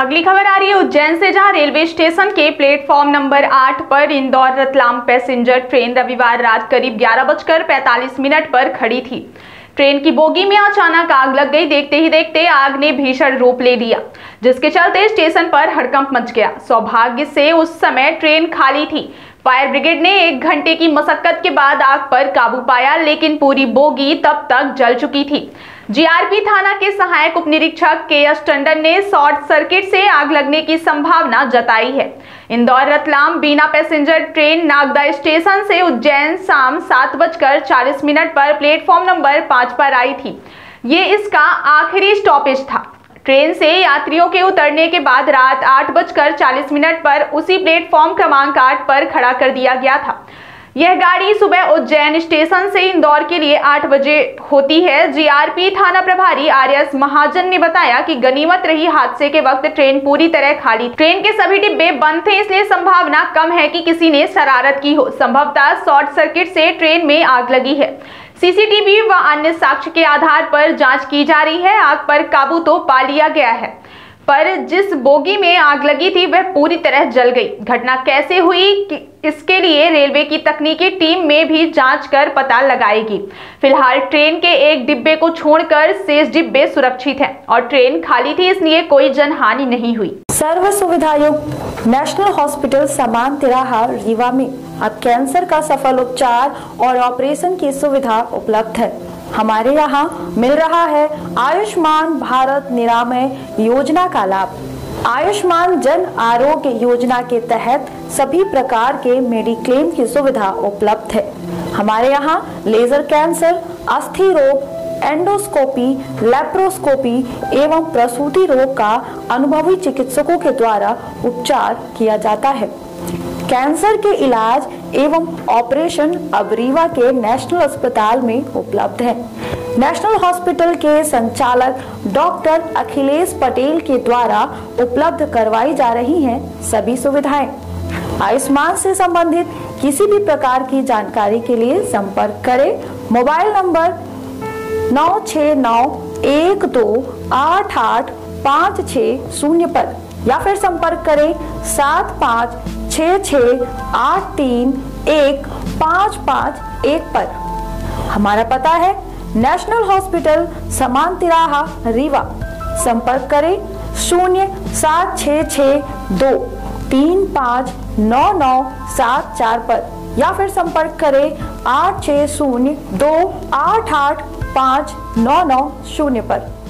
अगली खबर आ रही है उज्जैन से, जहां रेलवे स्टेशन के प्लेटफॉर्म नंबर 8 पर इंदौर रतलाम पैसेंजर ट्रेन रविवार रात करीब 11:45 पर खड़ी थी। ट्रेन की बोगी में अचानक आग लग गई। देखते ही देखते आग ने भीषण रूप ले लिया, जिसके चलते स्टेशन पर हड़कंप मच गया। सौभाग्य से उस समय ट्रेन खाली थी। फायर ब्रिगेड ने 1 घंटे की मशक्कत के बाद आग पर काबू पाया, लेकिन पूरी बोगी तब तक जल चुकी थी। जीआरपी थाना के सहायक उप निरीक्षक के.एस. टंडन ने शॉर्ट सर्किट से आग लगने की संभावना जताई है। Indore Ratlam Bina passenger train Nagda station से उज्जैन शाम 7:40 पर प्लेटफॉर्म नंबर 5 पर आई थी। ये इसका आखिरी स्टॉपेज था। ट्रेन से यात्रियों के उतरने के बाद रात 8:40 पर उसी प्लेटफॉर्म क्रमांक 8 पर खड़ा कर दिया गया था। यह गाड़ी सुबह उज्जैन स्टेशन से इंदौर के लिए 8 बजे होती है। जीआरपी थाना प्रभारी आर.एस. महाजन ने बताया कि गनीमत रही हादसे के वक्त ट्रेन पूरी तरह खाली। ट्रेन के सभी डिब्बे बंद थे, इसलिए संभावना कम है कि किसी ने शरारत की हो। संभवतः शॉर्ट सर्किट से ट्रेन में आग लगी है। सीसीटीवी व अन्य साक्ष्य के आधार पर जांच की जा रही है। आग पर काबू तो पा लिया गया है, पर जिस बोगी में आग लगी थी वह पूरी तरह जल गई। घटना कैसे हुई इसके लिए रेलवे की तकनीकी टीम में भी जांच कर पता लगाएगी। फिलहाल ट्रेन के एक डिब्बे को छोड़कर शेष डिब्बे सुरक्षित हैं और ट्रेन खाली थी, इसलिए कोई जनहानि नहीं हुई। सर्व सुविधा युक्त नेशनल हॉस्पिटल समान तिराहा रीवा में अब कैंसर का सफल उपचार और ऑपरेशन की सुविधा उपलब्ध है। हमारे यहाँ मिल रहा है आयुष्मान भारत निरामय योजना का लाभ। आयुष्मान जन आरोग्य योजना के तहत सभी प्रकार के मेडिक्लेम की सुविधा उपलब्ध है। हमारे यहाँ लेजर कैंसर, अस्थि रोग, एंडोस्कोपी, लेप्रोस्कोपी एवं प्रसूति रोग का अनुभवी चिकित्सकों के द्वारा उपचार किया जाता है। कैंसर के इलाज एवं ऑपरेशन अब रीवा के नेशनल अस्पताल में उपलब्ध है। नेशनल हॉस्पिटल के संचालक डॉक्टर अखिलेश पटेल के द्वारा उपलब्ध करवाई जा रही हैं सभी सुविधाएं। आयुष्मान से संबंधित किसी भी प्रकार की जानकारी के लिए संपर्क करें मोबाइल नंबर 9691288560 पर या फिर संपर्क करें 7566831551 पर। हमारा पता है नेशनल हॉस्पिटल समान तिराहा रीवा। संपर्क करें 07662359974 पर या फिर संपर्क करें 8602885990 पर।